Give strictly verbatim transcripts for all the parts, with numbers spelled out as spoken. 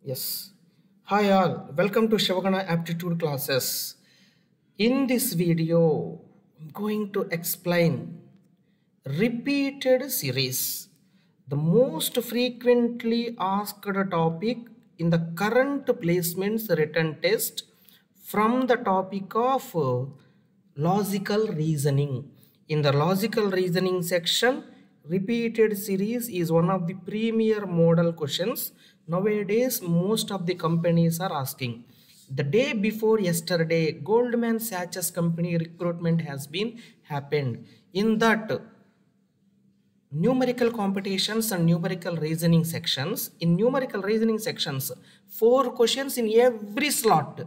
Yes. Hi all, welcome to Shivagana Aptitude classes. In this video, I'm going to explain repeated series. The most frequently asked topic in the current placements written test from the topic of uh, logical reasoning. In the logical reasoning section, repeated series is one of the premier model questions nowadays most of the companies are asking. The day before yesterday, Goldman Sachs company recruitment has been happened. In that numerical competitions and numerical reasoning sections, in numerical reasoning sections, four questions in every slot.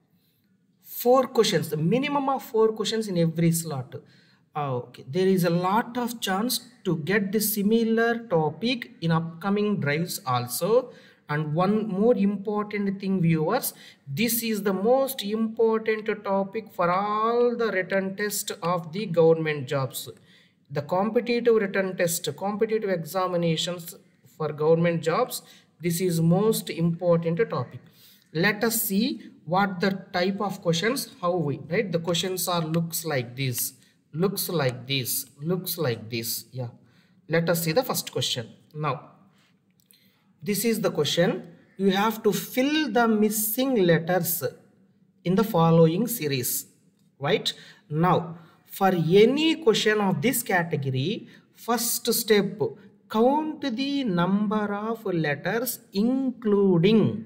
Four questions, the minimum of four questions in every slot. Uh, okay, there is a lot of chance to get the similar topic in upcoming drives also. And one more important thing, viewers, this is the most important topic for all the written test of the government jobs. The competitive written test, competitive examinations for government jobs, this is most important topic. Let us see what the type of questions, how we, right? The questions are looks like this, looks like this, looks like this. Yeah. Let us see the first question. Now, this is the question. You have to fill the missing letters in the following series, right? Now, for any question of this category, first step, count the number of letters including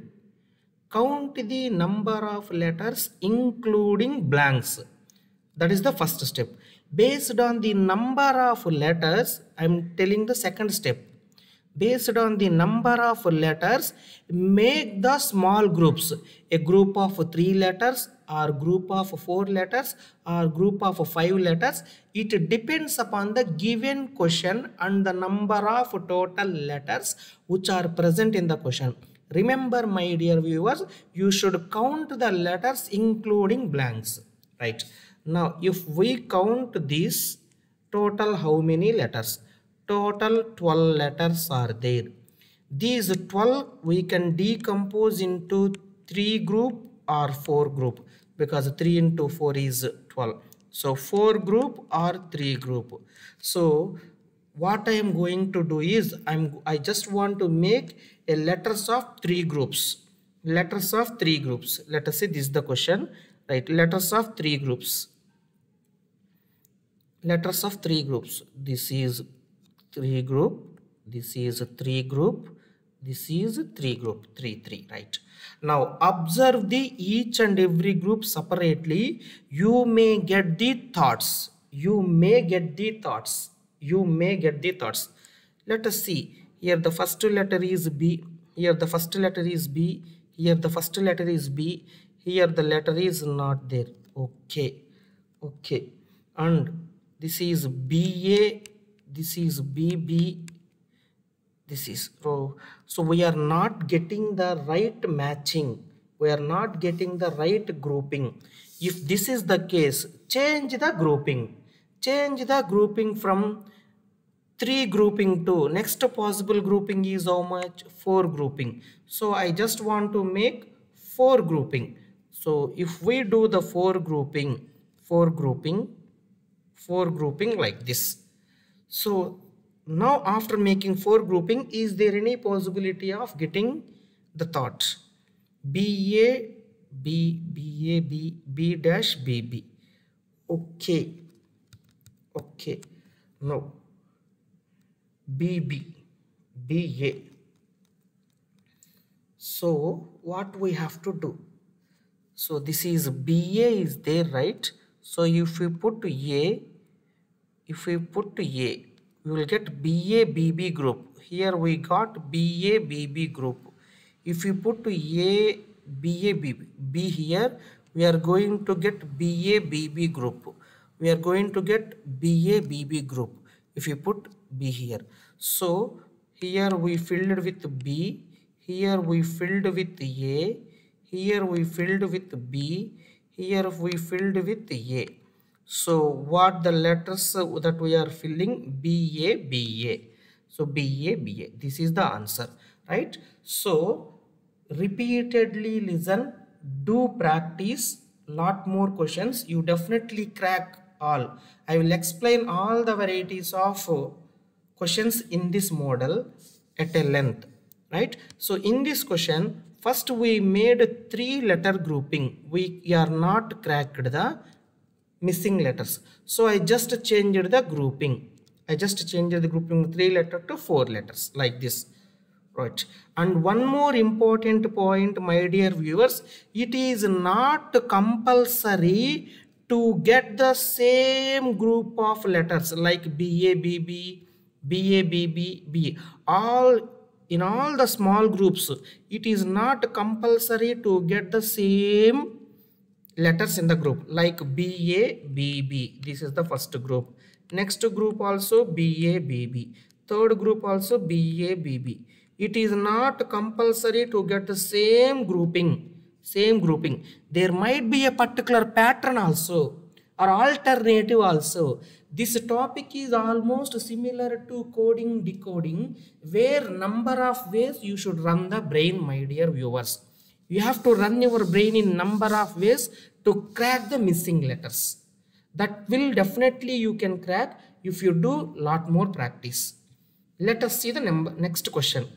count the number of letters including blanks. That is the first step. Based on the number of letters, I am telling the second step. Based on the number of letters, make the small groups. A group of three letters or group of four letters or group of five letters. It depends upon the given question and the number of total letters which are present in the question. Remember, my dear viewers, you should count the letters including blanks, right? Now, if we count this, total how many letters? Total twelve letters are there. These twelve we can decompose into three group or four group, because three into four is twelve. So four group or three group. So what I am going to do is I'm I just want to make a letters of three groups. Letters of three groups. Let us see, this is the question, right? Letters of three groups. Letters of three groups. This is three group, this is three group, this is three group, three three, right? Now observe the each and every group separately. You may get the thoughts. You may get the thoughts. You may get the thoughts. Let us see. Here the first letter is B. Here the first letter is B. Here the first letter is B. Here the letter is not there. Okay. Okay. And this is B A. This is B B. This is row. So we are not getting the right matching. We are not getting the right grouping. If this is the case, change the grouping. Change the grouping from three grouping to next possible grouping is how much? Four grouping. So I just want to make four grouping. So if we do the four grouping, four grouping, four grouping like this. So now after making four grouping, is there any possibility of getting the thought? B A, B, B A, B, B dash, B B. Okay. Okay. No. B B, B A. So what we have to do? So this is B A is there, right? So if we put A, if we put A, we will get B A B B group. Here we got B A B B group. If we put A B A B B, B here, we are going to get B A B B group. We are going to get B A B B group if you put B here. So here we filled with B, here we filled with A, here we filled with B, here we filled with A. So what the letters that we are filling? B A, B A. So B A, B A. This is the answer, right? So repeatedly listen, do practice, lot more questions. You definitely crack all. I will explain all the varieties of uh, questions in this model at a length, right? So in this question, first we made three letter grouping. We are not cracked the missing letters. So I just changed the grouping. I just changed the grouping three letter to four letters like this. Right. And one more important point, my dear viewers, it is not compulsory to get the same group of letters like B A B B, B A B B, B. All in all the small groups, it is not compulsory to get the same letters in the group like B A B B. This is the first group. Next group also B A B B. Third group also B A B B. It is not compulsory to get the same grouping. Same grouping. There might be a particular pattern also or alternative also. This topic is almost similar to coding decoding, where number of ways you should run the brain, my dear viewers. You have to run your brain in number of ways to crack the missing letters. That will definitely you can crack if you do lot more practice. Let us see the number, next question.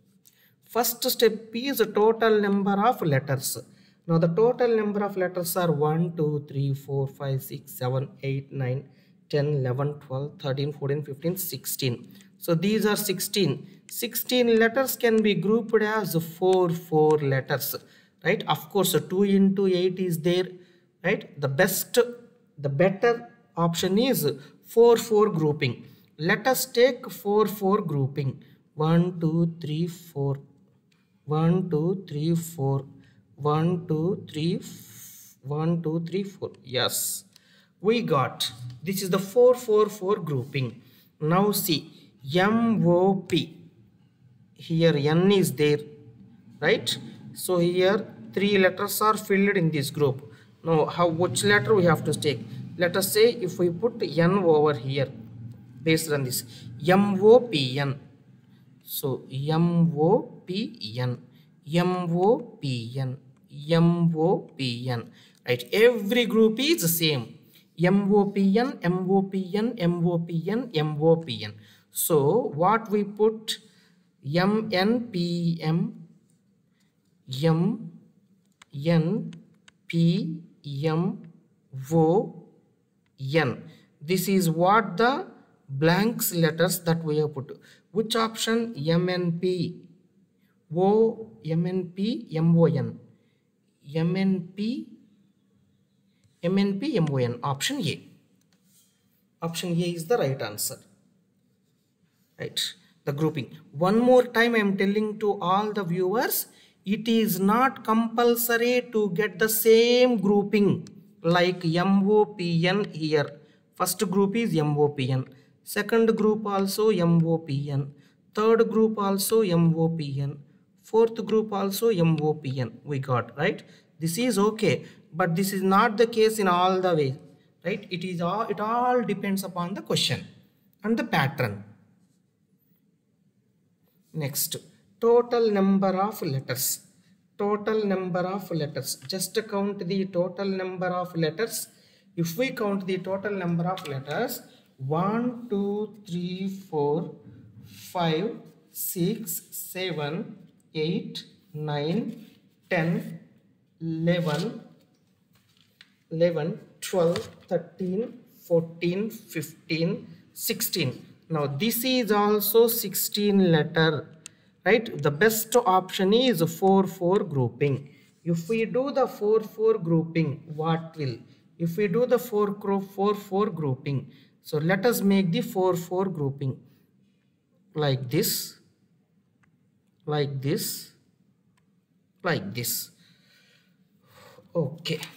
First step is the total number of letters. Now the total number of letters are one, two, three, four, five, six, seven, eight, nine, ten, eleven, twelve, thirteen, fourteen, fifteen, sixteen. So these are sixteen. sixteen letters can be grouped as four, four letters. Right? Of course, two into eight is there. Right? The best, the better option is four, four grouping. Let us take four, four grouping. one, two, three, four. one, two, three, four. one, two, three, one, two, three, four. Yes, we got. This is the four, four, four grouping. Now see, M O P. Here N is there, right? So here three letters are filled in this group. Now, how which letter we have to take? Let us say if we put N over here, based on this, M O P N. So M O P N, M O P N, M O P N. Right? Every group is the same. M O P N, M O P N, M O P N, M O P N. So what we put? M N P M, M N P M O N. This is what the blanks letters that we have put. Which option? M N P O, M N P M O N, M N P M N P M O N. Option A. Option A is the right answer. Right? The grouping. One more time I am telling to all the viewers, it is not compulsory to get the same grouping like M O P N here. First group is M O P N. Second group also M O P N. Third group also M O P N. Fourth group also M O P N. We got, right? This is okay, but this is not the case in all the way, right? It is all, it all depends upon the question and the pattern. Next, total number of letters. Total number of letters. Just count the total number of letters. If we count the total number of letters, one, two, three, four, five, six, seven, eight, nine, ten, eleven, eleven, twelve, thirteen, fourteen, fifteen, sixteen. Now this is also sixteen letter, right? The best option is four, four grouping. If we do the four, four grouping, what will? If we do the four, four, four grouping, so let us make the four, four grouping like this, like this, like this. Okay.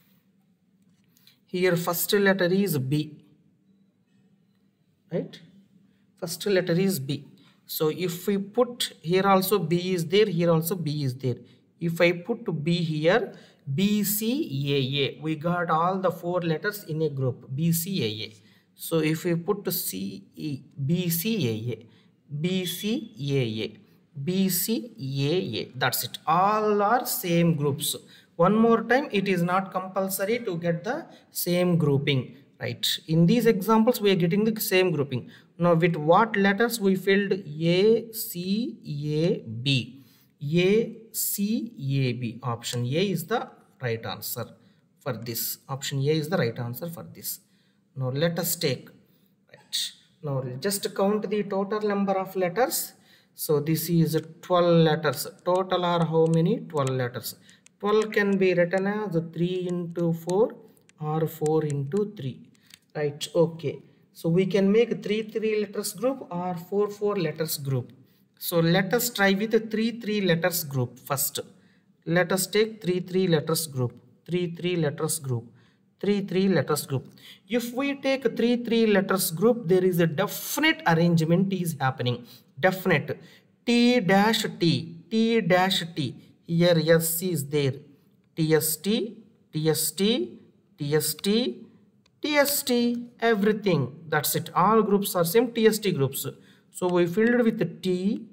Here first letter is B, right? First letter is B. So if we put here also B is there, here also B is there. If I put B here, B C A A, we got all the four letters in a group, B C A A. So if we put C E, B C A A, B C A A, B, C, A, A. That's it. All are same groups. One more time, it is not compulsory to get the same grouping, right? In these examples, we are getting the same grouping. Now, with what letters we filled A, C, A, B. A, C, A, B. Option A is the right answer for this. Option A is the right answer for this. Now, let us take, right? Now, just count the total number of letters. So this is twelve letters. Total are how many? twelve letters. twelve can be written as three into four or four into three. Right, okay. So we can make three three letters group or four four letters group. So let us try with a three three letters group first. Let us take three three letters group. three three letters group. three three letters group. If we take three three letters group, there is a definite arrangement is happening. Definite. T dash T. T dash T. Here S is there. T S T. T S T. T S T. T S T. Everything. That's it. All groups are same T S T groups. So we filled with T.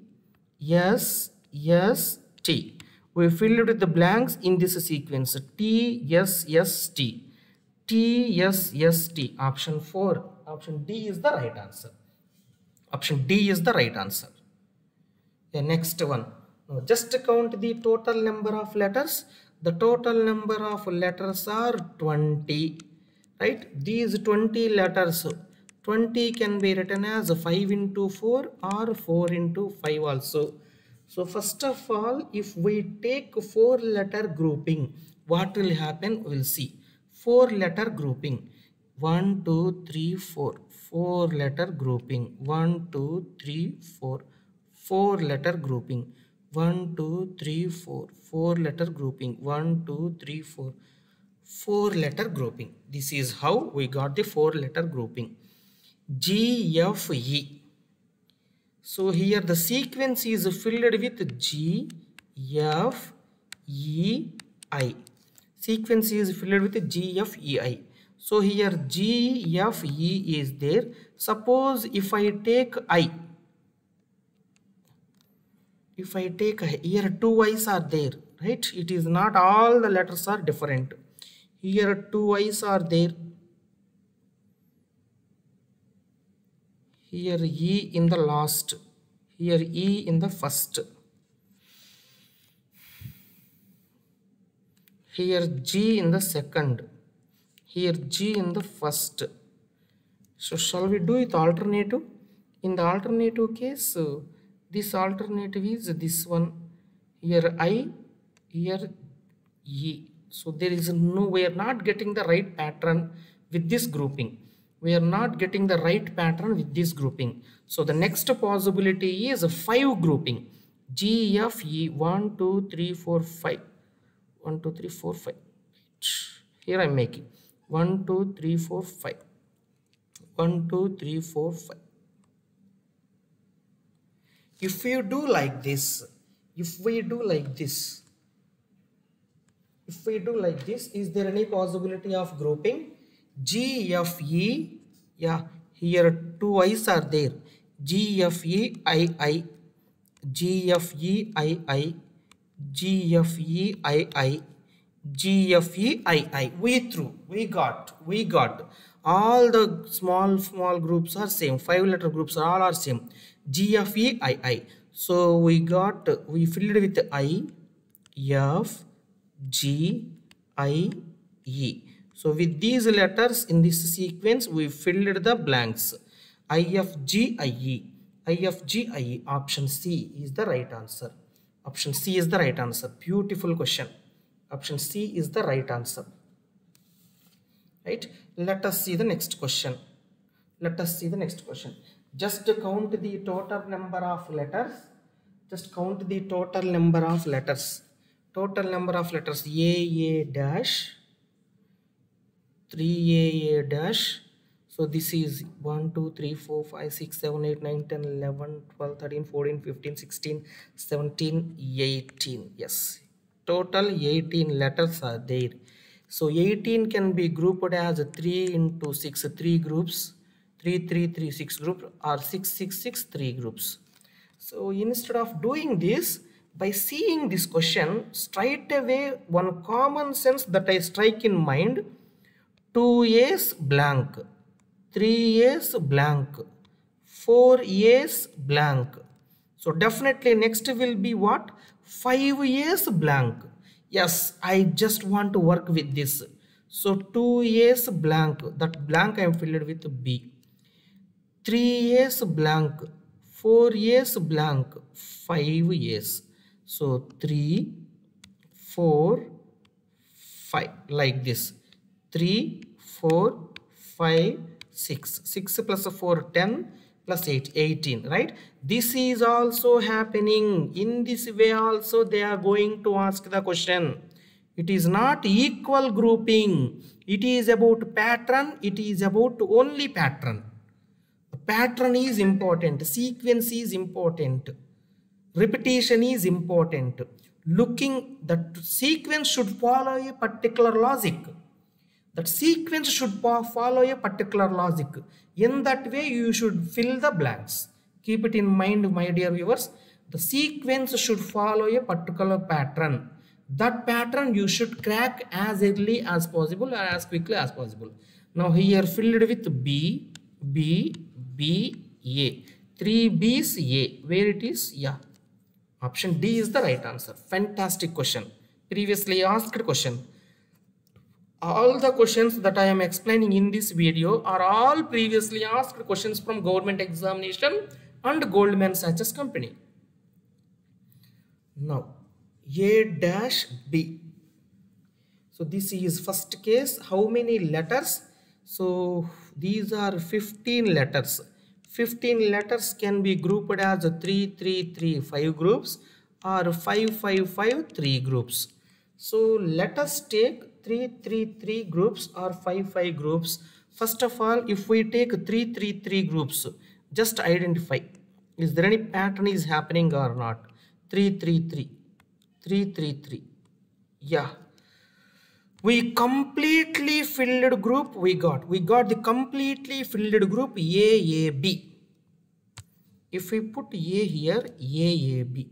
S. S. T. We filled with the blanks in this sequence. T. S. S. T. T, S, S, T. Option four. Option D is the right answer. Option D is the right answer. The next one. Now just count the total number of letters. The total number of letters are twenty. Right? These twenty letters. twenty can be written as five into four or four into five also. So first of all, if we take four letter grouping, what will happen? We'll see. Four letter grouping. One, two, three, four. Four letter grouping. One, two, three, four. Four letter grouping. One, two, three, four. Four letter grouping. One, two, three, four. Four letter grouping. This is how we got the four letter grouping. G, F, E. So here the sequence is filled with G, F, E, I. Sequence is filled with G, F, E, I. So here G, F, E is there. Suppose if I take I. If I take here two I's are there, right? It is not all the letters are different. Here two I's are there. Here E in the last. Here E in the first. Here G in the second. Here G in the first. So shall we do it alternative? In the alternative case, uh, this alternative is this one. Here I, here E. So there is no, we are not getting the right pattern with this grouping. We are not getting the right pattern with this grouping. So the next possibility is a five grouping. G, F, E, one, two, three, four, five. one, two, three, four, five. Here I am making one, two, three, four, five. one, two, three, four, five. If you do like this, if we do like this, if we do like this, is there any possibility of grouping? G, F, E, yeah, here two I's are there. G, F, E, I, I, G, F, E, I, I, G, F, E, I, I, G, F, E, I, I. We through, we got, we got. All the small, small groups are same. Five letter groups are all are same. G, F, E, I, I. So we got, we filled with I, F, G, I, E. So with these letters in this sequence, we filled the blanks. I, F, G, I, E. I, F, G, I, E. Option C is the right answer. Option C is the right answer. Beautiful question. Option C is the right answer. Right? Let us see the next question. Let us see the next question. Just count the total number of letters. Just count the total number of letters. Total number of letters. A, A dash. three A, A dash. So this is one, two, three, four, five, six, seven, eight, nine, ten, eleven, twelve, thirteen, fourteen, fifteen, sixteen, seventeen, eighteen. Yes. Total eighteen letters are there. So eighteen can be grouped as three into six, three groups. three, three, three, six groups or six, six, six, three groups. So instead of doing this, by seeing this question, straight away one common sense that I strike in mind, two A's blank, three A's blank, four A's blank. So definitely next will be what? five A's blank. Yes, I just want to work with this. So two A's blank, that blank I am filled with B. three A's blank, four A's blank, five A's. So three, four, five, like this. three, four, five, six. six plus four, ten, plus eight, eighteen, right? This is also happening. In this way also they are going to ask the question. It is not equal grouping. It is about pattern. It is about only pattern. Pattern is important, sequence is important, repetition is important. Looking, that sequence should follow a particular logic. That sequence should follow a particular logic. In that way, you should fill the blanks. Keep it in mind, my dear viewers. The sequence should follow a particular pattern. That pattern you should crack as early as possible or as quickly as possible. Now here filled with B, B, B, A. three B's A. Where it is? Yeah. Option D is the right answer. Fantastic question. Previously asked question. All the questions that I am explaining in this video are all previously asked questions from government examination and Goldman Sachs company. Now, A dash B. So this is first case. How many letters? So these are fifteen letters. fifteen letters can be grouped as three, three, three, five groups or five, five, five, three groups. So let us take three, three, three groups or five, five groups. First of all, if we take three, three, three groups, just identify, is there any pattern is happening or not? three, three, three, three, three, three. Yeah. We completely filled group we got. We got the completely filled group A A B. If we put A here, A A B.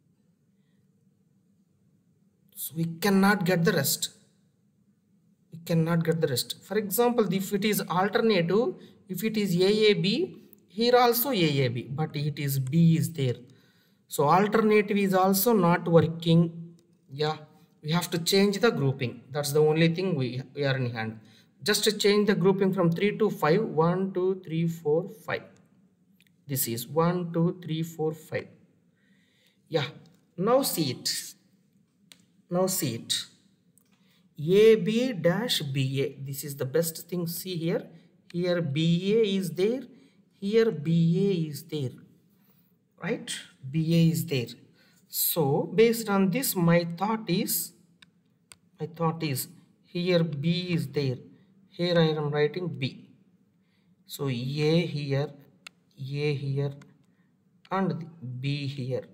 So we cannot get the rest. We cannot get the rest. For example, if it is alternative, if it is A A B, here also A A B, but it is B is there. So alternative is also not working. Yeah. We have to change the grouping. That's the only thing we, we are in hand. Just to change the grouping from three to five. one, two, three, four, five. This is one, two, three, four, five. Yeah. Now see it. Now see it. A B dash B A. This is the best thing. See here. Here B A is there. Here B A is there. Right? B A is there. So based on this, my thought is, my thought is here B is there. Here I am writing B. So A here, A here, and B here.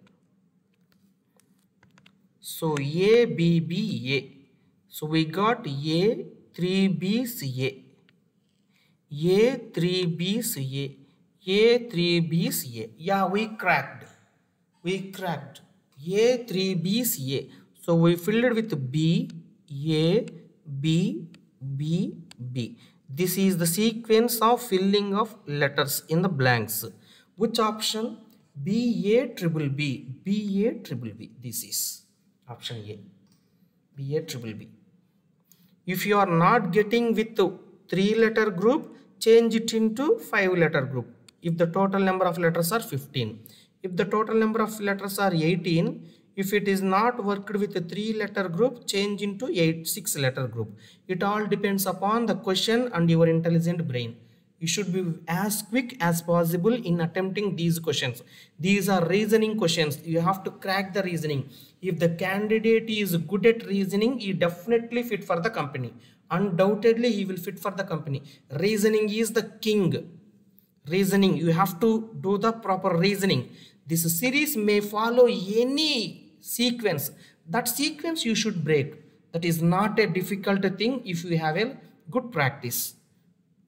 So A, B, B, A. So we got A, three B's A. A, three B's A. A, three B's A. Yeah, we cracked. We cracked. A, three B's A. So we filled it with B, A, B, B, B. This is the sequence of filling of letters in the blanks. Which option? B, A, triple B. B, A, triple B. This is option A. B, A, triple B. If you are not getting with the three letter group, change it into five letter group. If the total number of letters are fifteen. If the total number of letters are eighteen, if it is not worked with a three letter group, change into eight, six letter group. It all depends upon the question and your intelligent brain. You should be as quick as possible in attempting these questions. These are reasoning questions. You have to crack the reasoning. If the candidate is good at reasoning, he definitely fit for the company. Undoubtedly, he will fit for the company. Reasoning is the king. Reasoning, you have to do the proper reasoning. This series may follow any sequence. That sequence you should break. That is not a difficult thing if you have a good practice.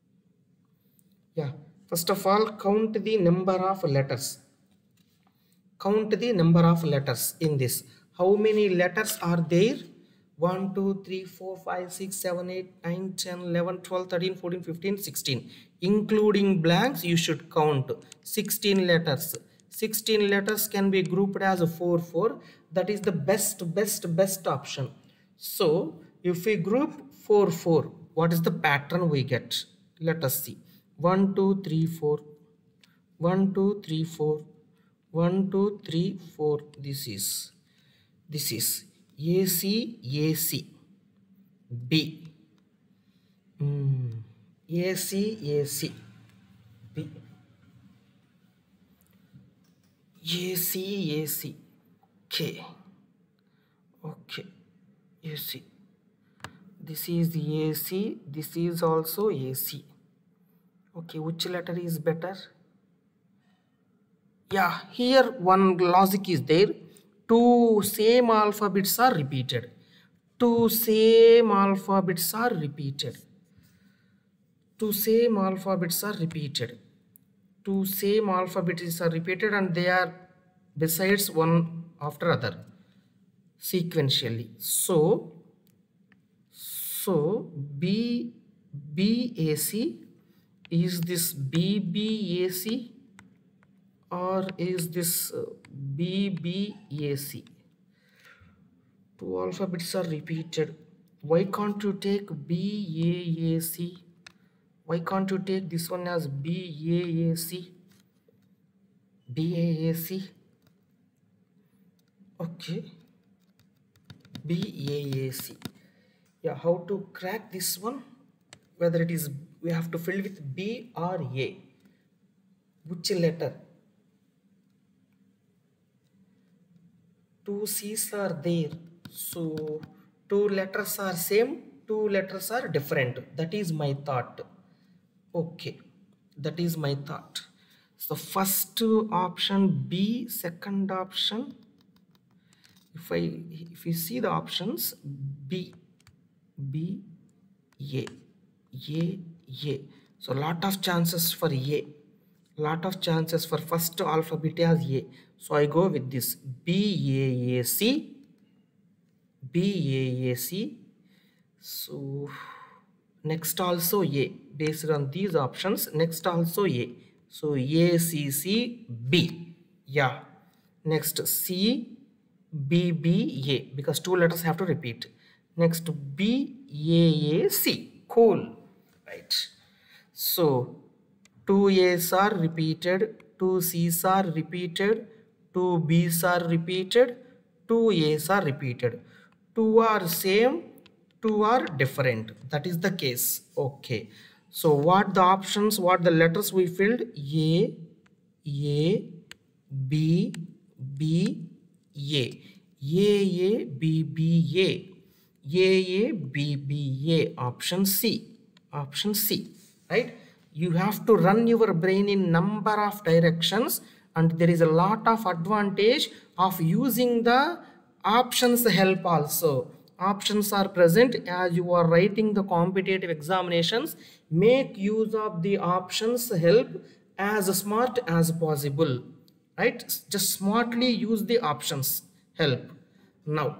Yeah, first of all, count the number of letters. count the number of letters in this. How many letters are there? one, two, three, four, five, six, seven, eight, nine, ten, eleven, twelve, thirteen, fourteen, fifteen, sixteen. Including blanks, you should count sixteen letters. sixteen letters can be grouped as four, four. That is the best, best, best option. So, if we group four, four, what is the pattern we get? Let us see. one, two, three, four. one, two, three, four. one, two, three, four. This is, this is A C, A C, B, mm. A C, A C, B, A C, A C, K, okay, A C, this is A C, this is also A C, okay, which letter is better? Yeah, here one logic is there. Two same alphabets are repeated. Two same alphabets are repeated. Two same alphabets are repeated. Two same alphabets are repeated and they are besides one after other sequentially. So, so B B A C, is this B B A C? Or is this B B A C? Two alphabets are repeated. Why can't you take B A A C? Why can't you take this one as B A A C? B A A C. Okay. B A A C. Yeah, how to crack this one? Whether it is, we have to fill with B or A. Which letter? Two C's are there, so two letters are same, two letters are different. That is my thought. Okay, that is my thought. So first option B, second option, if I if you see the options, B, B, A, A, A. So lot of chances for A, lot of chances for first alphabet as A. So I go with this B A A C, B A A C. So next also A, based on these options. Next also A. So A C C B. Yeah. Next C B B A, because two letters have to repeat. Next B A A C. Cool. Right. So two A's are repeated, two C's are repeated, two B's are repeated, two A's are repeated. Two are same, two are different. That is the case. Okay. So what the options, what the letters we filled? A, A, B, B, A. A, A, B, B, A. A, A, B, B, A. Option C. Option C. Right? You have to run your brain in number of directions, and there is a lot of advantage of using the options help also. Options are present as you are writing the competitive examinations. Make use of the options help as smart as possible. Right? Just smartly use the options help. Now,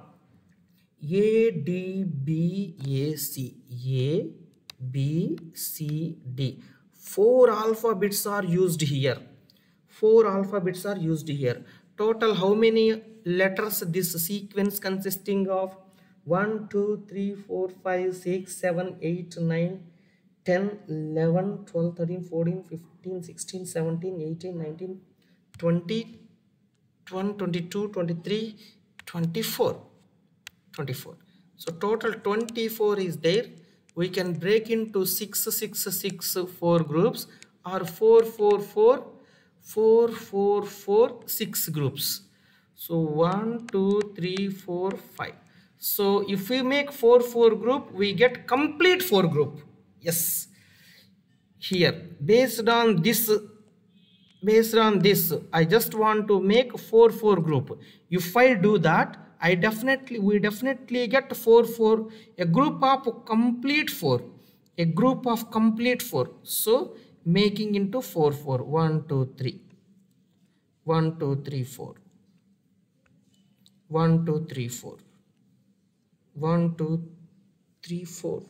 A, D, B, A, C. A, B, C, D. Four alphabets are used here. Four alphabets are used here. Total how many letters this sequence consisting of? one, two, three, four, five, six, seven, eight, nine, ten, eleven, twelve, thirteen, fourteen, fifteen, sixteen, seventeen, eighteen, nineteen, twenty, twenty-one, twenty-two, twenty-three, twenty-four. twenty-four. So total twenty-four is there. We can break into six, six, six, four groups, or four, four, four, four, four, four, six groups. So one, two, three, four, five. So if we make four, four group, we get complete four group. Yes. Here, based on this, based on this, I just want to make four, four group. If I do that, I definitely, we definitely get four, four, a group of complete four, a group of complete four. So making into four, four, one, two, three, one, two, three, four, one, two, three, four. one, two, three, four.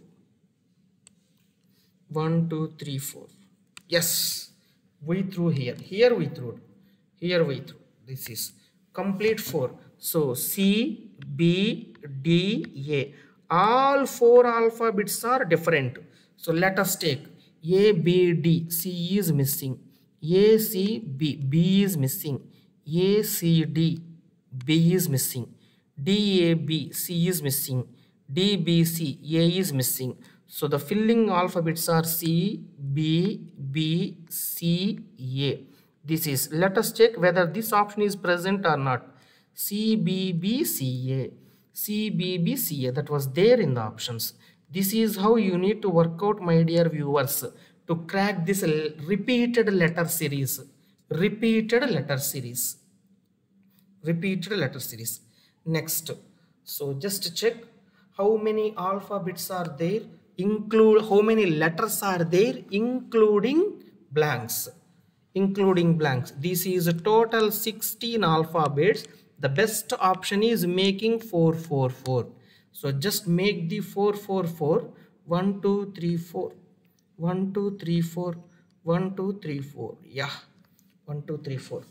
one, two, three, four. Yes, we threw here. Here we threw. Here we threw. This is complete four. So C, B, D, A. All four alphabets are different. So let us take A, B, D. C is missing. A, C, B. B is missing. A, C, D. B is missing. D, A, B. C is missing. D, B, C. A is missing. So the filling alphabets are C, B, B, C, A. This is, let us check whether this option is present or not. C, B, B, C, A. C, B, B, C, A. That was there in the options. This is how you need to work out, my dear viewers, to crack this repeated letter series. Repeated letter series. Repeated letter series. Next. So just check how many alphabets are there. Include how many letters are there, including blanks. Including blanks. This is a total sixteen alphabets. The best option is making four four four. So just make the four four four. one, two, three, four. one, two, three, four. one, two, three, four. Yeah. one, two, three, four.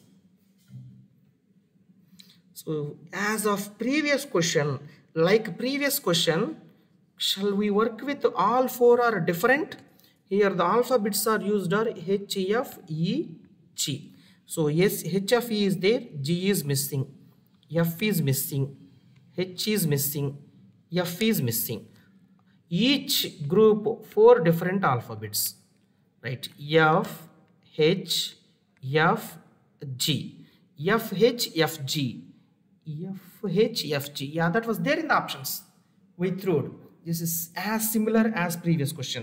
So as of previous question, like previous question, shall we work with all four are different? Here the alphabets are used are H, F, E, G. So yes, H, F, E is there, G is missing, F is missing, H is missing, F is missing. Each group four different alphabets, right? F, H, F, G, F, H, F, G, F, H, F, G. Yeah, that was there in the options. We threw. This is as similar as previous question.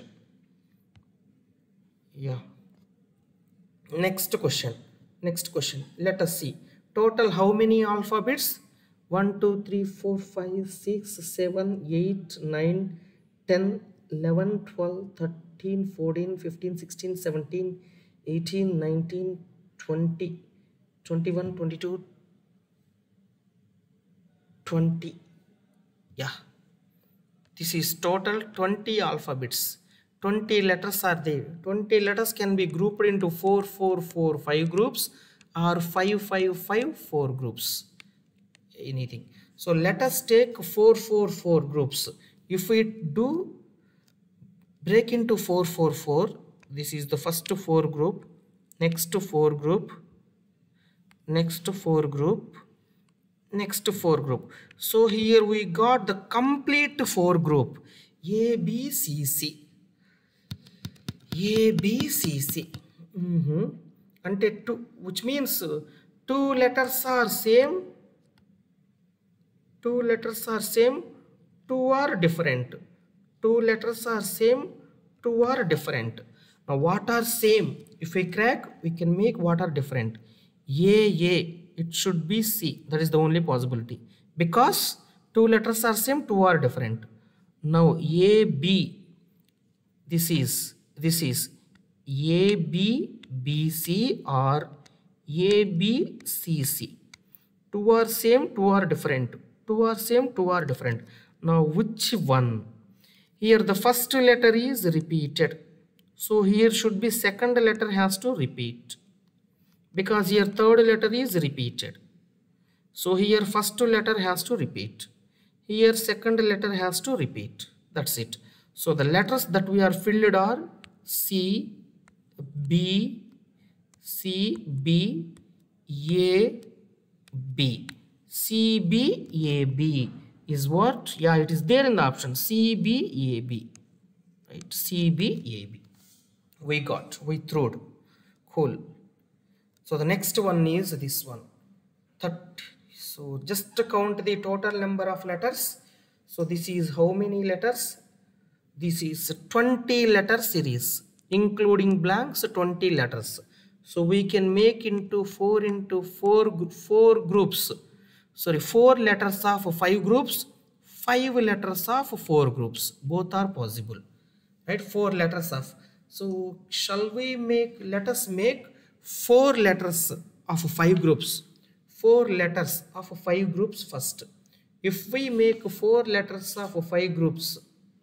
Yeah. Next question. Next question. Let us see. Total how many alphabets? one, two, three, four, five, six, seven, eight, nine, ten, eleven, twelve, thirteen, fourteen, fifteen, sixteen, seventeen, eighteen, nineteen, twenty, twenty-one, twenty-two, twenty. Yeah. This is total twenty alphabets. twenty letters are there. twenty letters can be grouped into four, four, four, five groups or five, five, five, four groups. Anything. So let us take four, four, four groups. If we do break into four, four, four, this is the first four group, next four group, next four group, next four group. So here we got the complete four group. A, B, C, C. A, B, C, C. Mm-hmm. And two, which means uh, two letters are same. Two letters are same. Two are different. Two letters are same. Two are different. Now what are same? If we crack, we can make what are different. A, A. It should be C. That is the only possibility. Because two letters are same, two are different. Now A, B. This is, this is A, B, B, C or A, B, C, C. Two are same, two are different. Two are same, two are different. Now which one? Here the first letter is repeated. So here should be second letter has to repeat. Because here third letter is repeated. So here first letter has to repeat. Here second letter has to repeat. That's it. So the letters that we are filled are C, B, C, B, A, B. C, B, A, B is what? Yeah, it is there in the option. C, B, A, B. Right? C, B, A, B. We got. We threw. Cool. So the next one is this one. thirty. So just to count the total number of letters. So this is how many letters? This is twenty letter series, including blanks, twenty letters. So we can make into four into four, four groups. Sorry, four letters of five groups, five letters of four groups. Both are possible. Right? Four letters of. So shall we make, let us make four letters of five groups. four letters of five groups first. If we make four letters of five groups,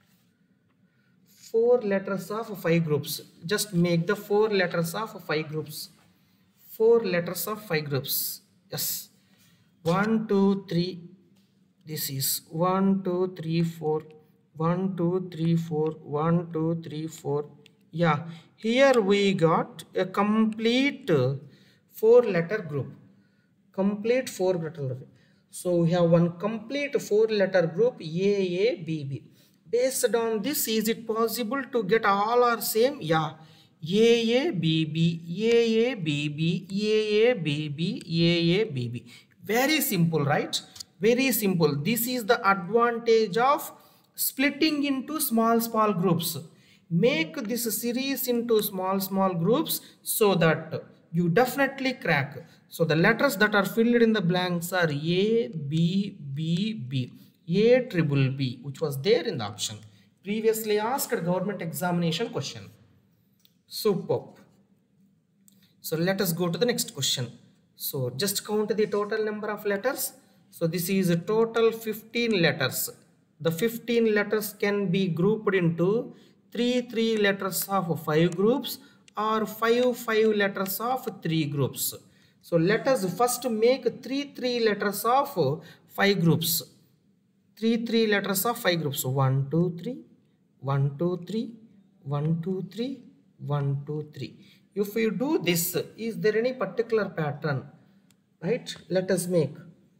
four letters of five groups, just make the four letters of five groups. Four letters of five groups. Yes. One, two, three. This is one, two, three, four. One, two, three, four. One, two, three, four. Yeah. Here we got a complete four letter group. Complete four letter group. So we have one complete four letter group A A B B. Based on this, is it possible to get all are same? Yeah. A A B B, A A B B, A A B B, A A B B. Very simple, right? Very simple. This is the advantage of splitting into small small groups. Make this series into small small groups so that you definitely crack. So the letters that are filled in the blanks are A, B, B, B, A triple B, which was there in the option. Previously asked government examination question. Superb. So let us go to the next question. So just count the total number of letters. So this is a total fifteen letters. The fifteen letters can be grouped into three three letters of five groups or five five letters of three groups. So let us first make three three letters of five groups. Three three letters of five groups. One, two, three, one, two, three, one, two, three, one, two, three. If you do this, is there any particular pattern? Right? Let us make.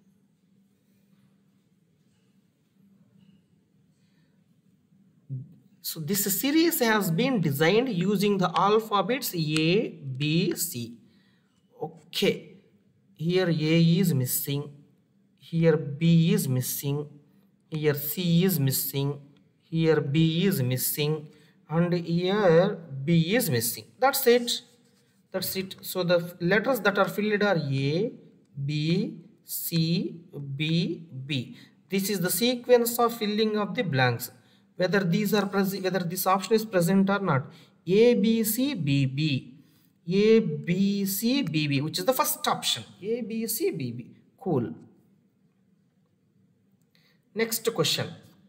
So this series has been designed using the alphabets A, B, C. Okay. Here A is missing. Here B is missing. Here C is missing. Here B is missing. And here B is missing. That's it. That's it. So the letters that are filled are A, B, C, B, B. This is the sequence of filling of the blanks. Whether these are present, whether this option is present or not. A, B, C, B, B. A, B, C, B, B, which is the first option. A, B, C, B, B. Cool. Next question.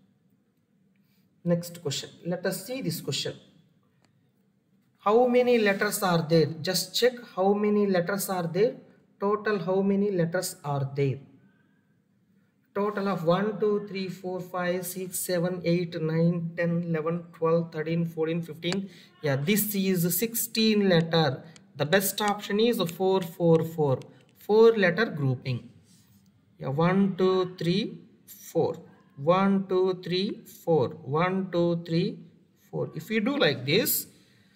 Next question. Let us see this question. How many letters are there? Just check how many letters are there. Total how many letters are there? Total of one, two, three, four, five, six, seven, eight, nine, ten, eleven, twelve, thirteen, fourteen, fifteen. Yeah, this is sixteen letter. The best option is four, four, four. four letter grouping. Yeah, one, two, three, four. one, two, three, four. one, two, three, four. If you do like this,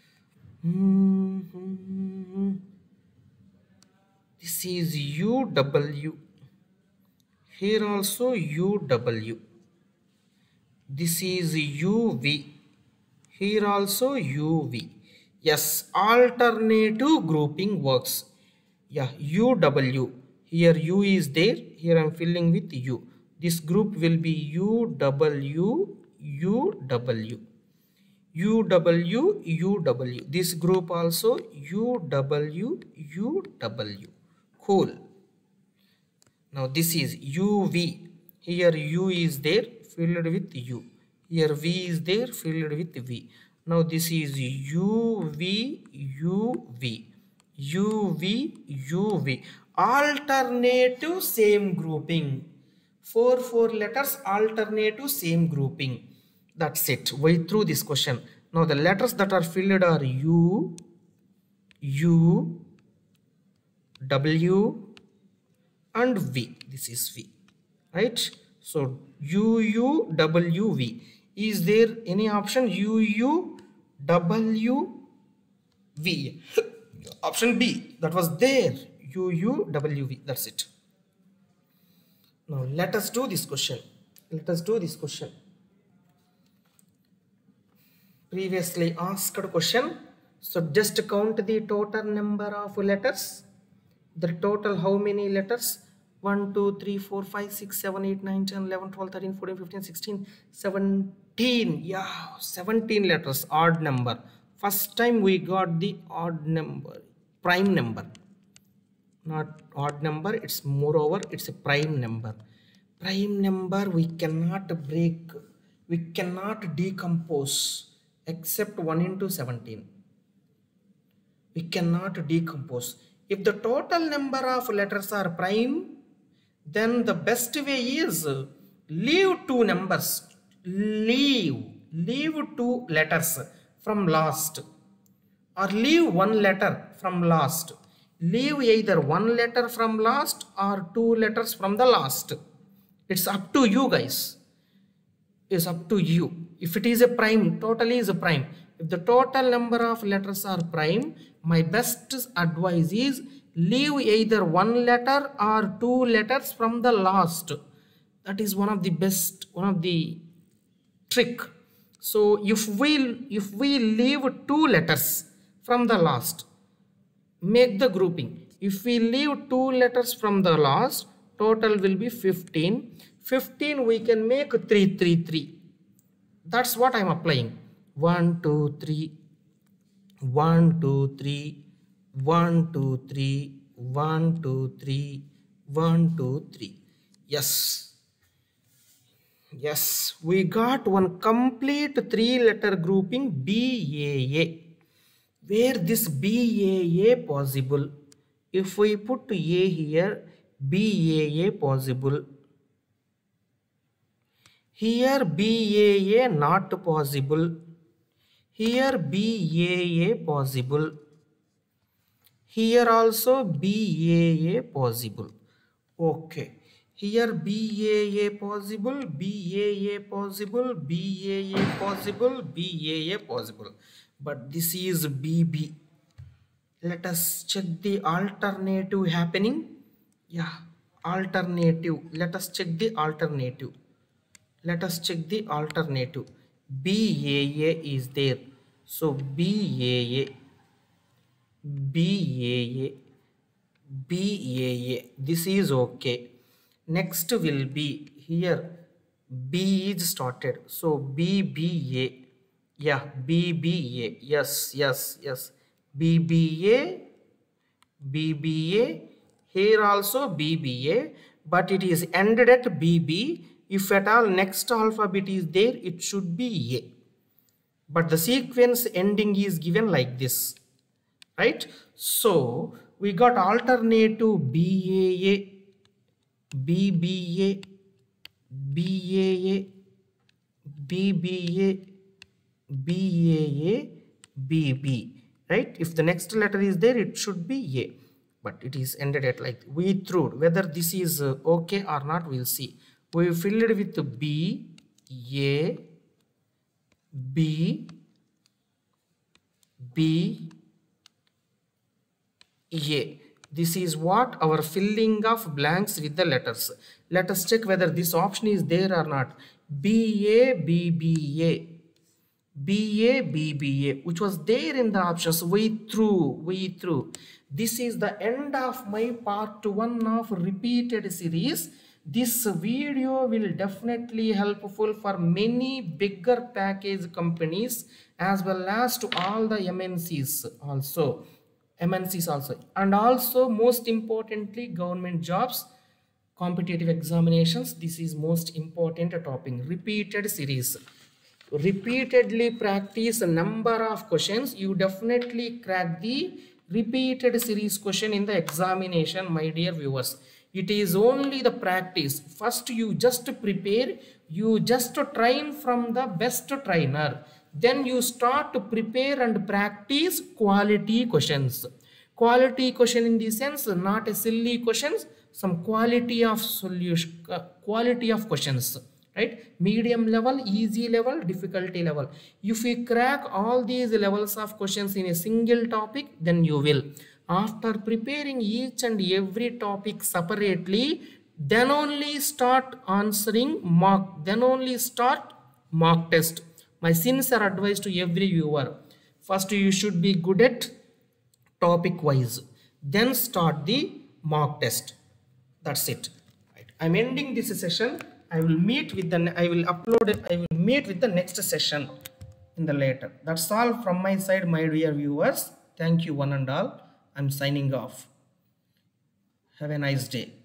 mm-hmm, this is U W. Here also U W. This is U V. Here also U V. Yes, alternative grouping works. Yeah, U W. Here U is there. Here I am filling with U. This group will be U W, U W. U W, U W. This group also U W, U W. Cool. Now this is U V. Here U is there, filled with U. Here V is there, filled with V. Now this is U V, U V. U V, U V. Alternative same grouping. Four, four letters, alternative same grouping. That's it. Wait through this question. Now the letters that are filled are U, U, W, and V. This is V, right? So U U W V. Is there any option U U W V? Option B, that was there. U U W V. That's it. Now let us do this question. Let us do this question. Previously asked question. So just count the total number of letters. The total how many letters? one, two, three, four, five, six, seven, eight, nine, ten, eleven, twelve, thirteen, fourteen, fifteen, sixteen, seventeen. Yeah, seventeen letters, odd number. First time we got the odd number, prime number. not odd number, it's moreover it's a prime number. Prime number we cannot break, we cannot decompose except one into seventeen. We cannot decompose. If the total number of letters are prime, then the best way is leave two numbers, leave leave two letters from last, or leave one letter from last. Leave either one letter from last or two letters from the last. It's up to you guys. It's up to you. If it is a prime, totally is a prime. If the total number of letters are prime, my best advice is leave either one letter or two letters from the last. That is one of the best, one of the trick. So if we if we leave two letters from the last, make the grouping. If we leave two letters from the last, total will be fifteen. fifteen we can make three three three. That's what I'm applying. one two three, one two three, one two three, one two three, one two three. Yes. Yes, we got one complete three letter grouping B A A. Where this B A A possible? If we put A here, B A A possible. Here B A A not possible. Here B A A possible. Here also B A A possible. Okay. Here B A A possible, B A A possible, B A A possible, B A A possible. But this is B B. Let us check the alternative happening. Yeah, alternative. Let us check the alternative. Let us check the alternative. B A A is there. So B A A, B A A, B A A. This is okay. Next will be here B is started, so B B A. Yeah, B B A. Yes, yes, yes. B B A, B B A. Here also B B A, but it is ended at B B. If at all next alphabet is there, it should be A. But the sequence ending is given like this, right? So we got alternative B A A, B B A, B A A, B B A, B A A, B B, right? If the next letter is there, it should be A, but it is ended at like, we threw whether this is uh, okay or not, we'll see. We filled it with B, A, B, B, A. This is what our filling of blanks with the letters. Let us check whether this option is there or not. B A, B B A, B A, B B A, which was there in the options. We threw, we threw. This is the end of my part one of repeated series. This video will definitely helpful for many bigger package companies as well as to all the M N Cs also. M N Cs also, and also most importantly government jobs, competitive examinations. This is most important topic. Repeated series, repeatedly practice a number of questions, you definitely crack the repeated series question in the examination, my dear viewers. It is only the practice. First you just prepare, you just train from the best trainer. Then you start to prepare and practice quality questions. Quality question in the sense, not a silly questions, some quality of solution, uh, quality of questions, right? Medium level, easy level, difficulty level. If you crack all these levels of questions in a single topic, then you will. After preparing each and every topic separately, then only start answering mock, then only start mock test. My sincere advice to every viewer, first you should be good at topic wise, then start the mock test. That's it. Right. I'm ending this session. I will meet with the, I will upload it, I will meet with the next session in the later. That's all from my side, my dear viewers. Thank you one and all. I'm signing off. Have a nice day.